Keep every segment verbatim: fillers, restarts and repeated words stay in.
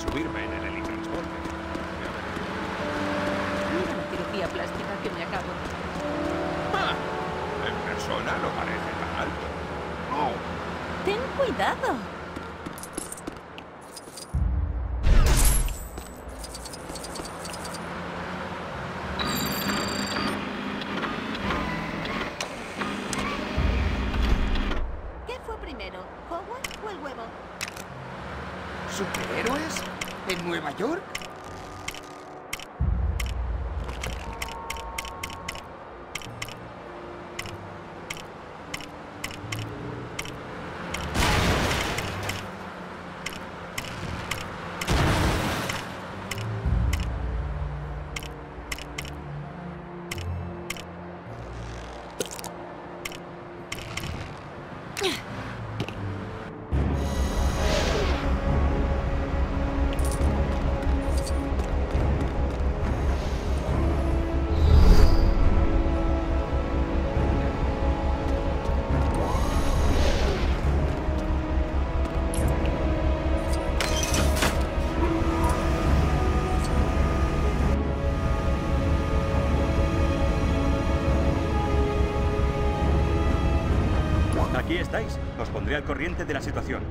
subirme en el helitransporte. Mira la cirugía plástica que me acabo de hacer. Ah, en persona no parece tan alto. Oh. Ten cuidado. ¿Qué fue primero, Howard o el huevo? ¿Superhéroes? ¿En Nueva York? Aquí estáis. Os pondré al corriente de la situación.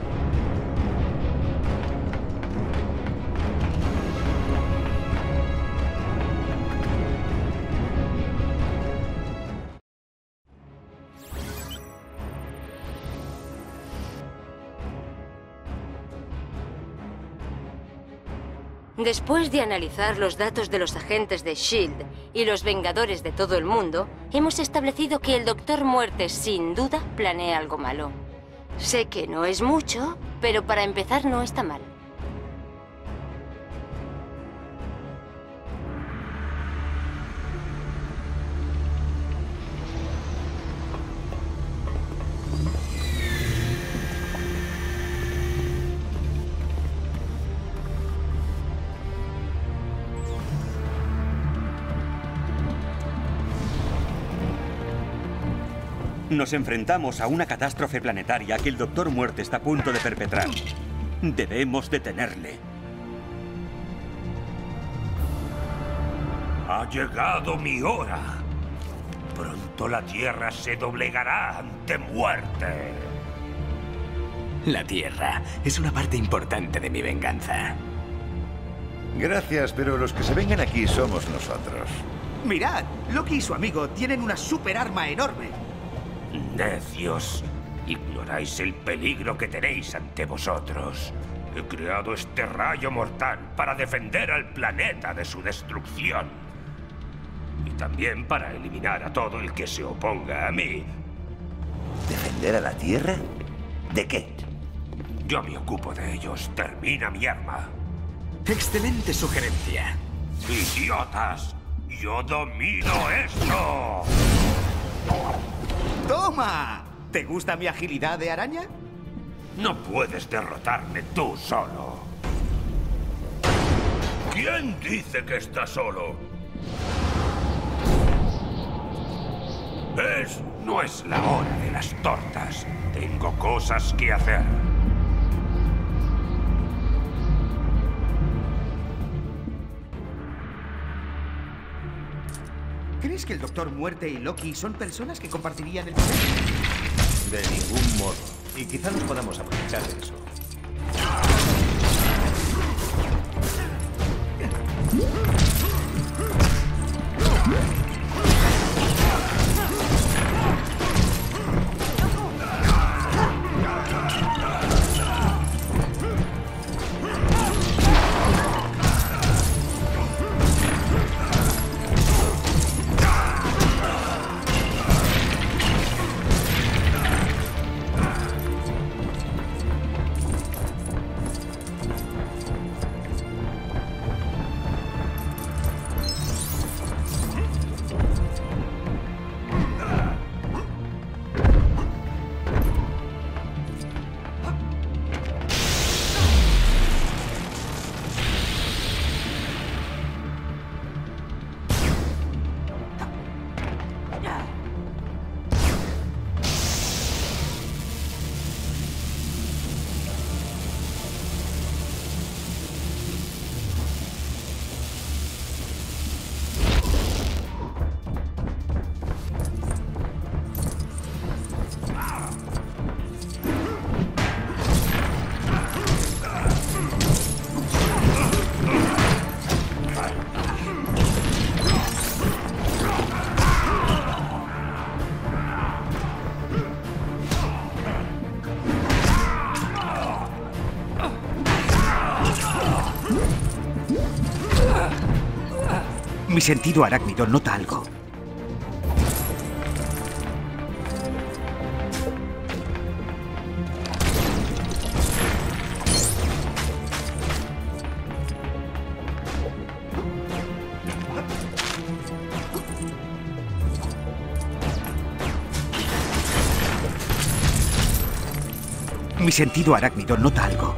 Después de analizar los datos de los agentes de SHIELD y los Vengadores de todo el mundo, hemos establecido que el Doctor Muerte, sin duda, planea algo malo. Sé que no es mucho, pero para empezar no está mal. Nos enfrentamos a una catástrofe planetaria que el Doctor Muerte está a punto de perpetrar. Debemos detenerle. Ha llegado mi hora. Pronto la Tierra se doblegará ante Muerte. La Tierra es una parte importante de mi venganza. Gracias, pero los que se vengan aquí somos nosotros. Mirad, Loki y su amigo tienen una super arma enorme. Necios, ignoráis el peligro que tenéis ante vosotros. He creado este rayo mortal para defender al planeta de su destrucción. Y también para eliminar a todo el que se oponga a mí. ¿Defender a la Tierra? ¿De qué? Yo me ocupo de ellos. Termina mi arma. Excelente sugerencia. ¡Idiotas! ¡Yo domino esto! ¡Toma! ¿Te gusta mi agilidad de araña? No puedes derrotarme tú solo. ¿Quién dice que está solo? ¿Ves? No es la hora de las tortas. Tengo cosas que hacer. ¿Crees que el Doctor Muerte y Loki son personas que compartirían el poder? De ningún modo. Y quizá nos podamos aprovechar de eso. sentido arácnido nota algo. Mi sentido arácnido nota algo.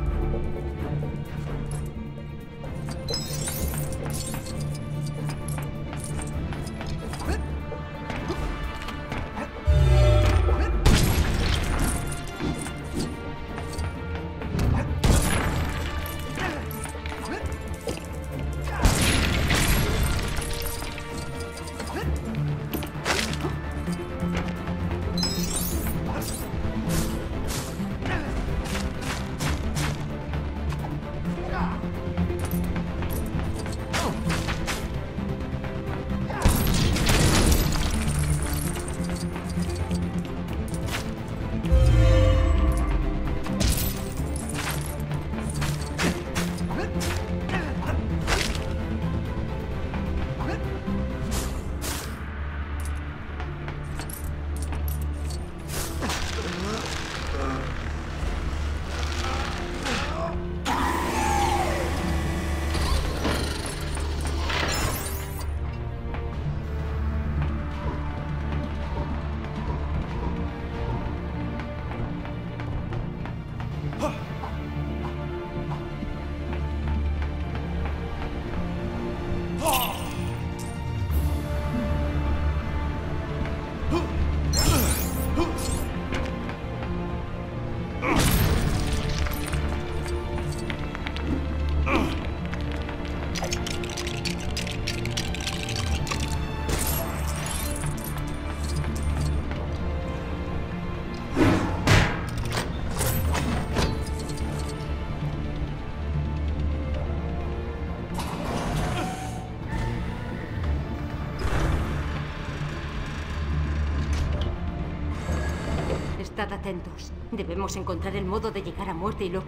Estad atentos. Debemos encontrar el modo de llegar a Muerte y Loki.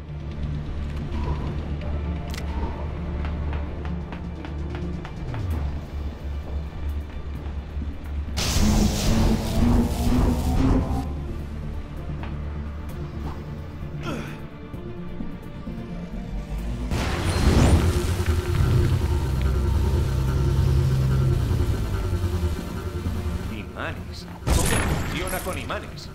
Imanes. ¿Cómo funciona con imanes?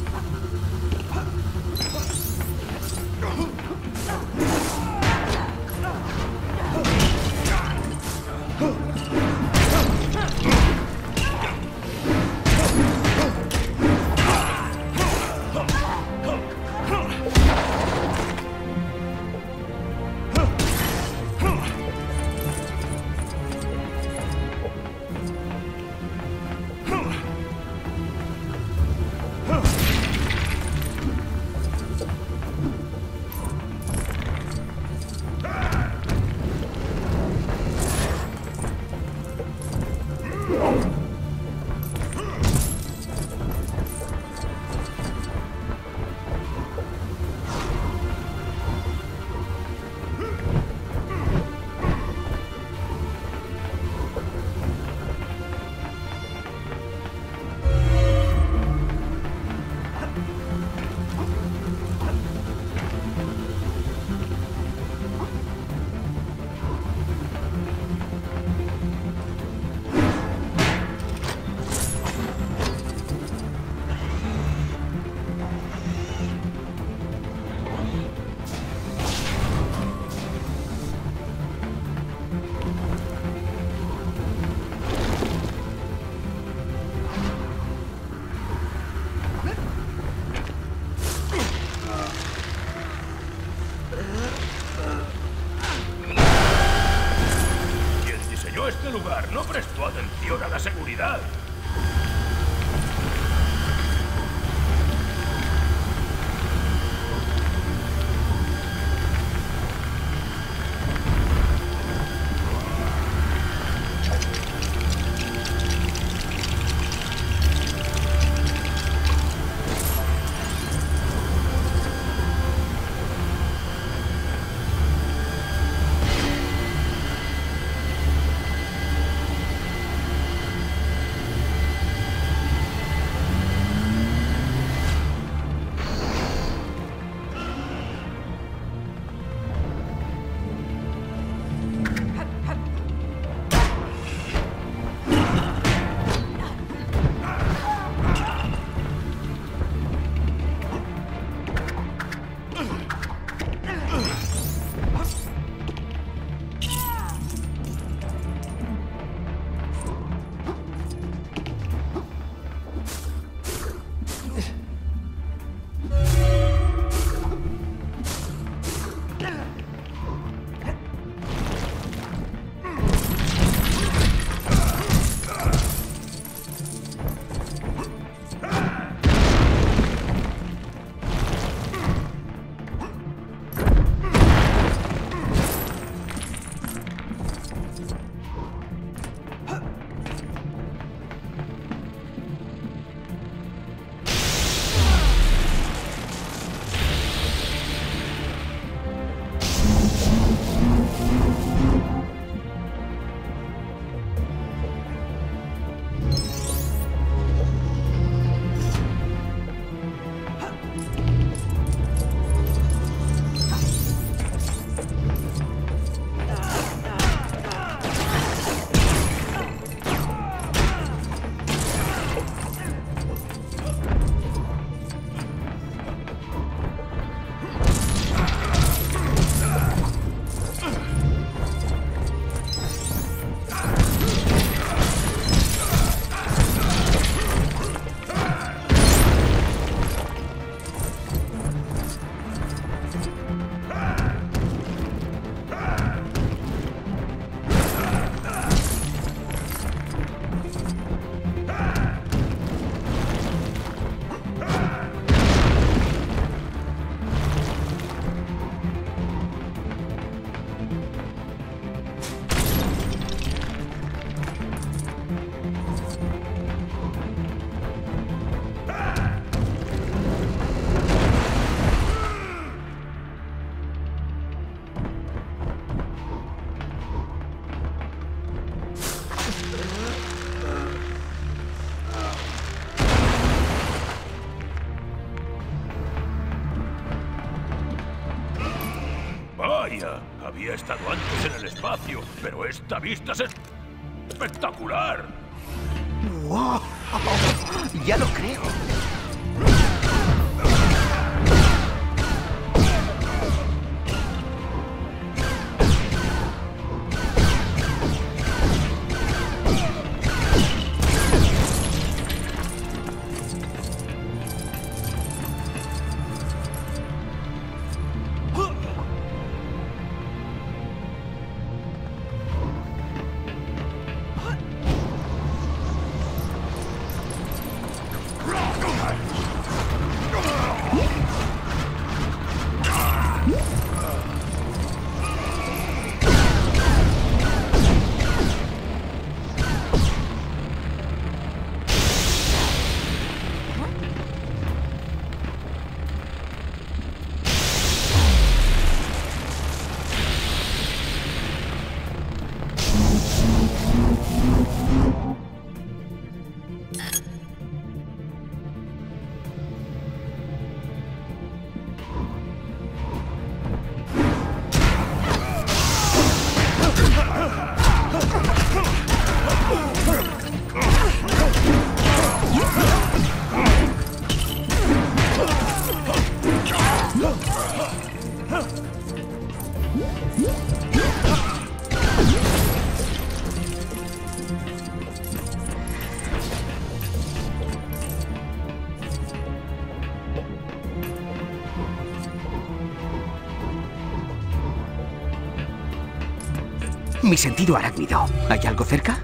Este lugar no prestó atención a la seguridad. Había estado antes en el espacio, pero esta vista es espectacular. ¡Wow! Ya lo creo. Mi sentido arácnido. ¿Hay algo cerca?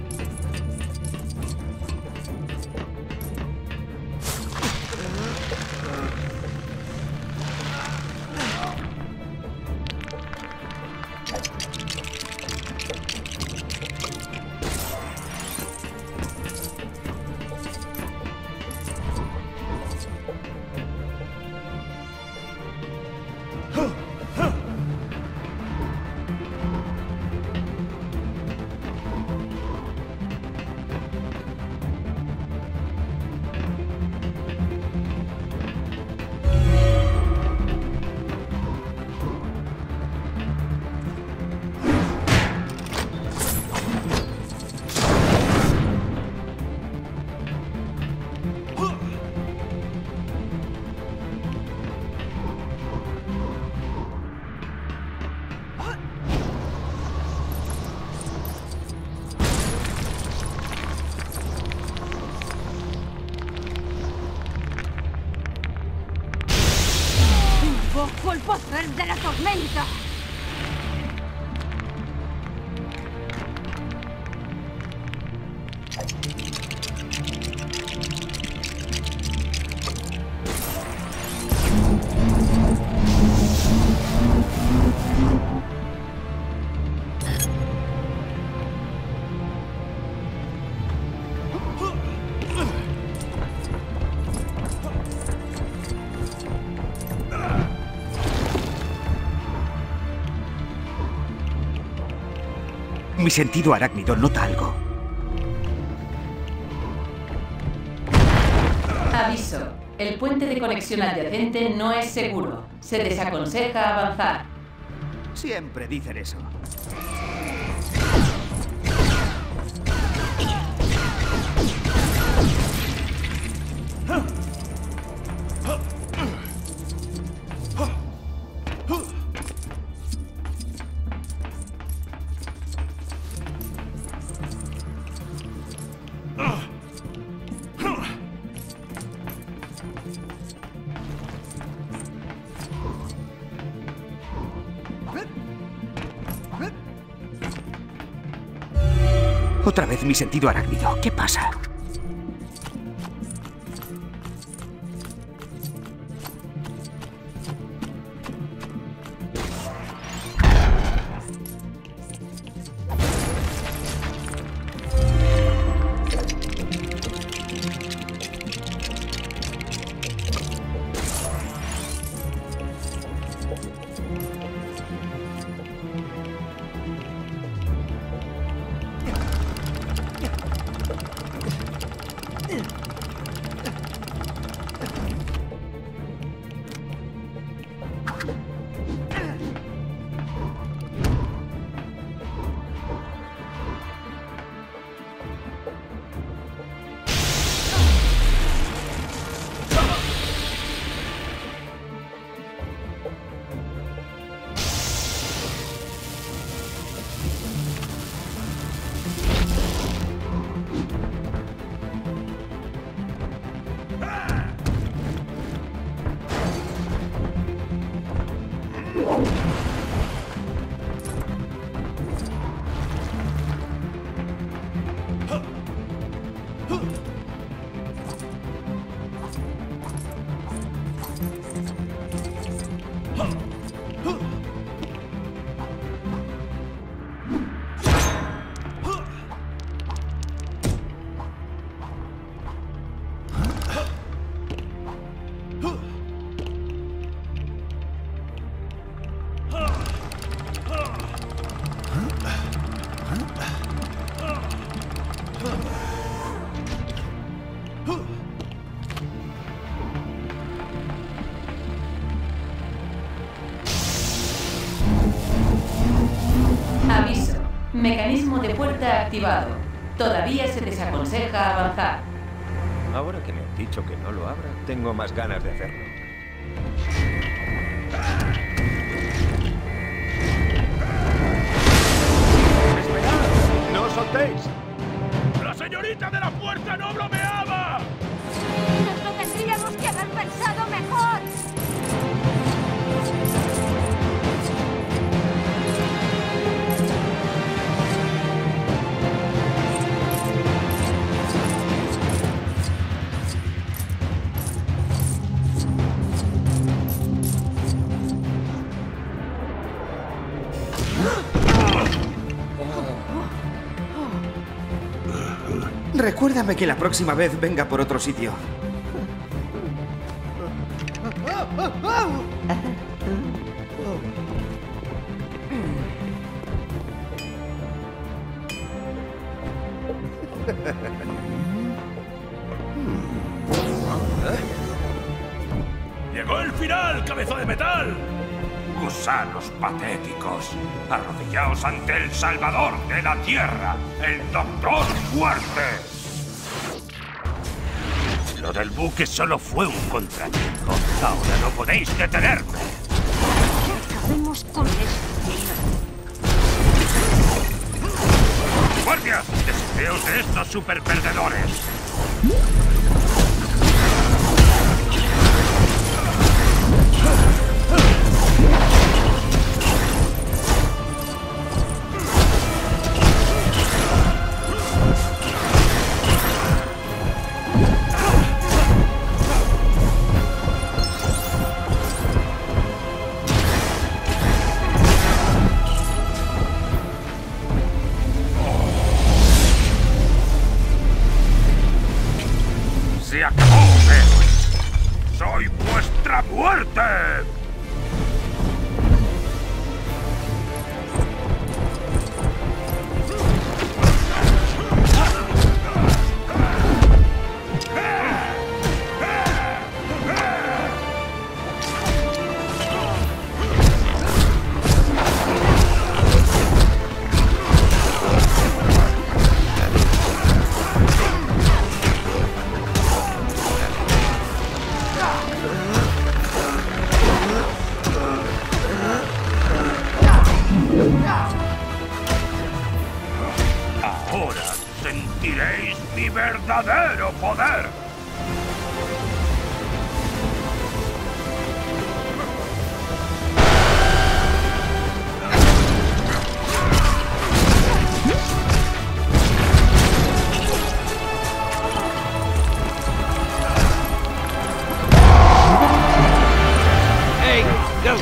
¡Invoco el poder de la tormenta! Mi sentido arácnido nota algo. Aviso. El puente de conexión adyacente no es seguro. Se desaconseja avanzar. Siempre dicen eso. Otra vez mi sentido arácnido. ¿Qué pasa? Aviso. Mecanismo de puerta activado. Todavía se desaconseja avanzar. Ahora que me han dicho que no lo abra, tengo más ganas de hacerlo. ¡Esperad! ¡No os soltéis! ¡La señorita de la puerta no bromeaba! ¡Nos lo tendríamos que haber pensado mejor! Recuérdame que la próxima vez venga por otro sitio. ¡Llegó el final, cabeza de metal! Gusanos patéticos, arrodillaos ante el Salvador de la Tierra, el Doctor Muerte. Lo del buque solo fue un contratiempo. Ahora no podéis detenerme. Acabemos con esto. ¡Guardias! ¡Despeos de estos superperdedores! ¡Se acabó, héroes! ¡Soy vuestra muerte! Ahora sentiréis mi verdadero poder. ¡Hey! ¡No!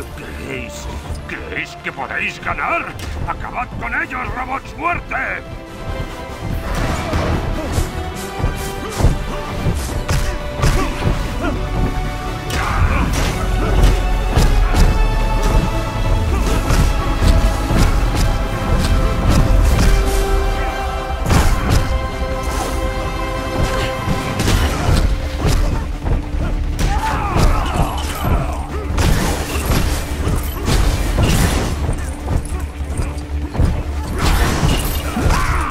¿Creéis? ¿Creéis que podéis ganar? ¡Acabad con ellos, robots muerte! ¡Ah!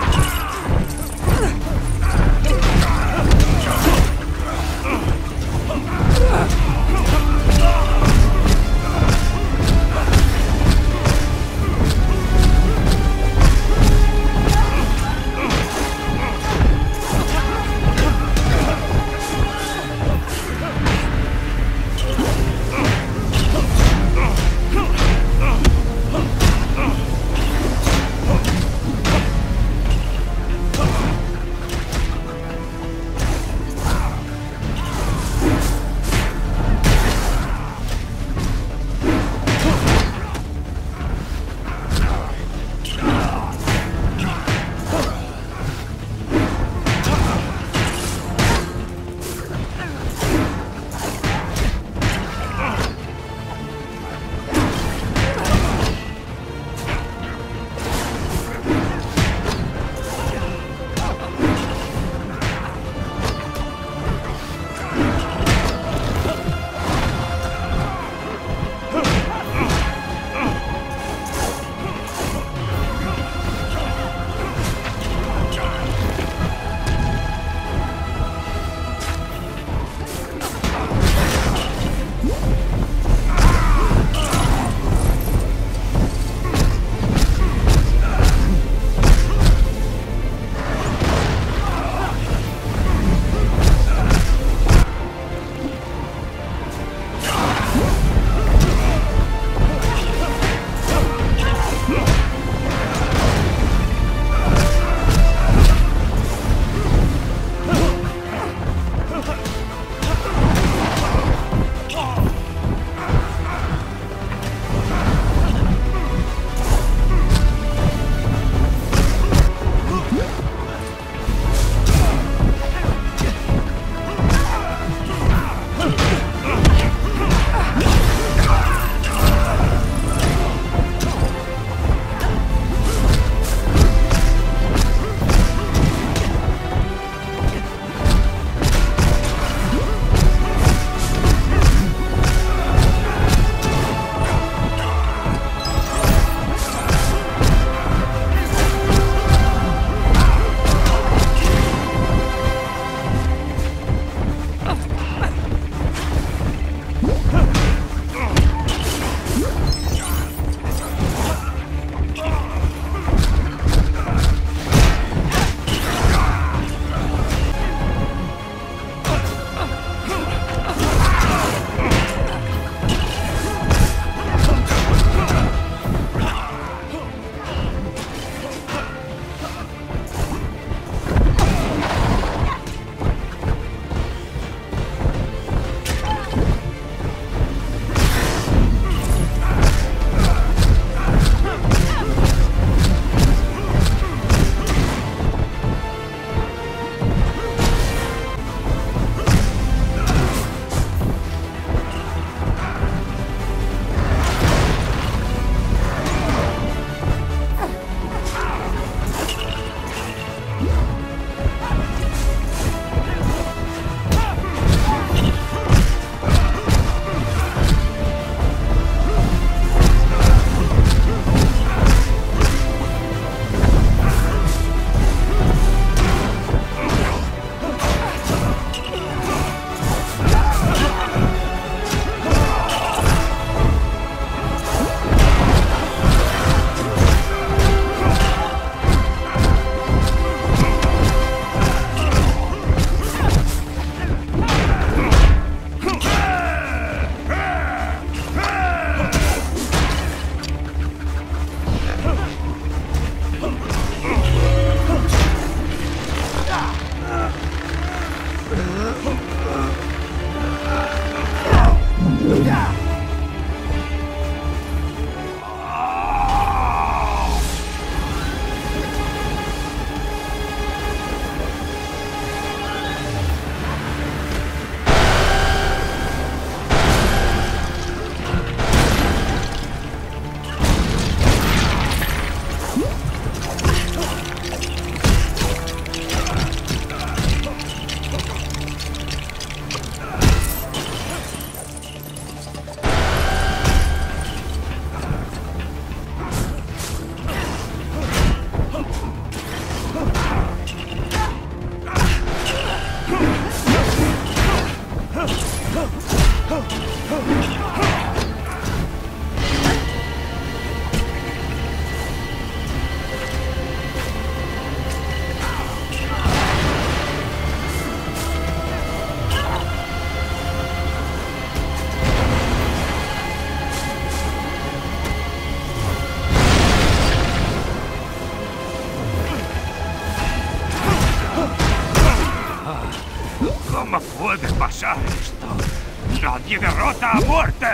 pensar esto. ¡Nadie derrota a muerte!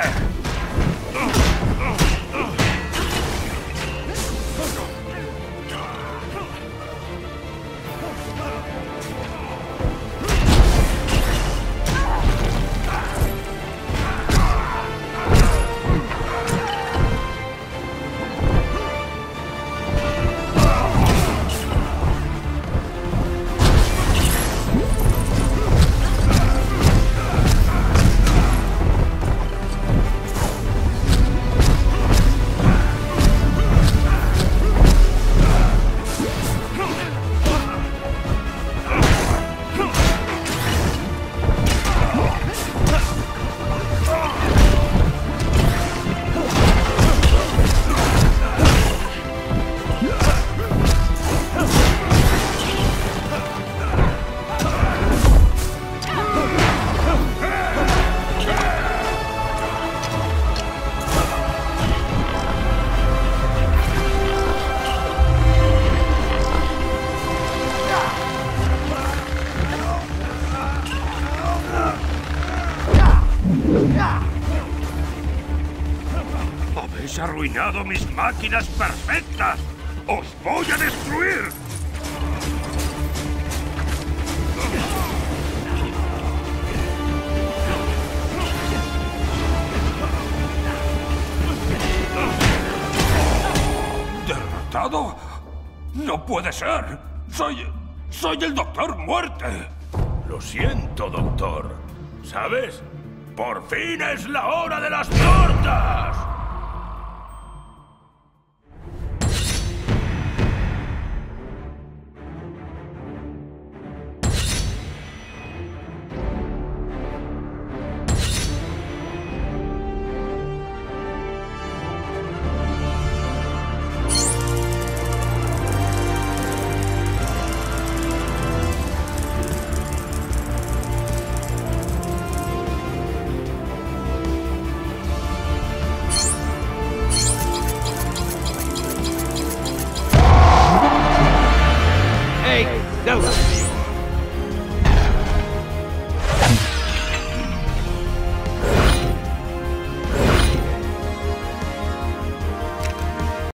¡Habéis arruinado mis máquinas perfectas! ¡Os voy a destruir! ¿Derrotado? ¡No puede ser! ¡Soy... soy el Doctor Muerte! Lo siento, Doctor. ¿Sabes? ¡Por fin es la hora de las tortas!